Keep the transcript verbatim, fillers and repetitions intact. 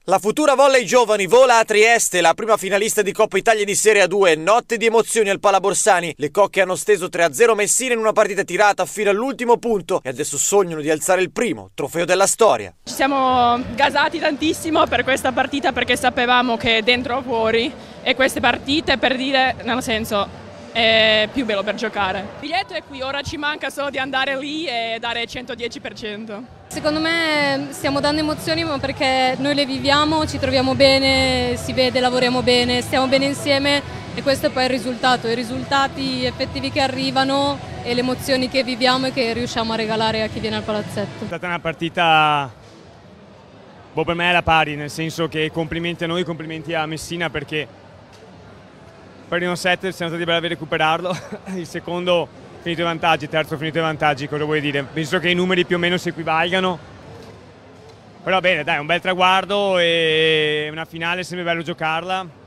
La futura Volley Giovani vola a Trieste, la prima finalista di Coppa Italia di Serie A due, notte di emozioni al Pala Borsani. Le cocche hanno steso tre a zero Messina in una partita tirata fino all'ultimo punto e adesso sognano di alzare il primo trofeo della storia. Ci siamo gasati tantissimo per questa partita perché sapevamo che dentro o fuori e queste partite, per dire, nel senso, è più bello per giocare. Il biglietto è qui, ora ci manca solo di andare lì e dare il centodieci per cento. Secondo me stiamo dando emozioni ma perché noi le viviamo, ci troviamo bene, si vede, lavoriamo bene, stiamo bene insieme e questo è poi il risultato, i risultati effettivi che arrivano e le emozioni che viviamo e che riusciamo a regalare a chi viene al palazzetto. È stata una partita, boh, per me è alla pari, nel senso che complimenti a noi, complimenti a Messina perché per il primo set siamo stati bravi a recuperarlo, il secondo finito i vantaggi, il terzo finito i vantaggi, cosa vuoi dire? Penso che i numeri più o meno si equivalgano, però bene dai, è un bel traguardo e una finale è sempre bello giocarla.